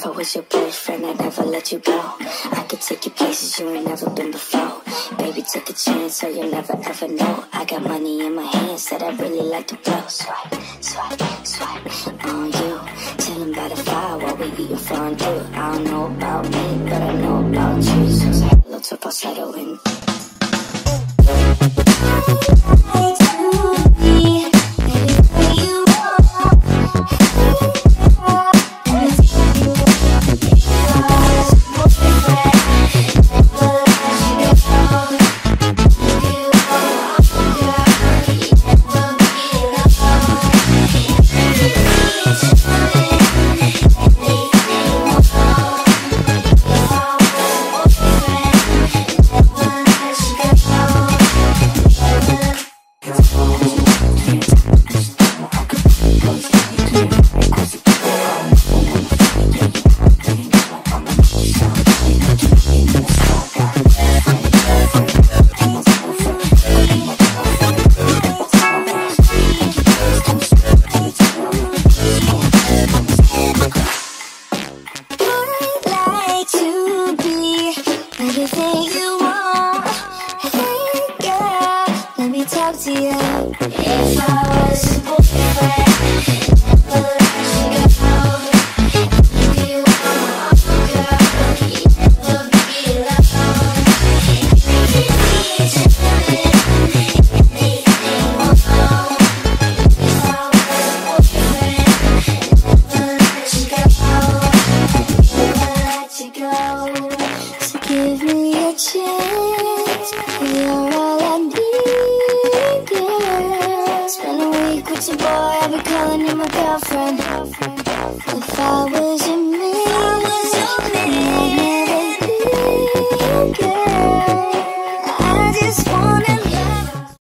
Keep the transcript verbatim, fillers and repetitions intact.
I was your boyfriend, I'd never let you go. I could take you places you ain't never been before. Baby, take a chance, so you'll never ever know. I got money in my hands that I really like to blow. Swipe, swipe, swipe on you. Chillin' by the fire while we eatin' fondue. I don't know about me, but I know about you. So say hello to falsetto and I just want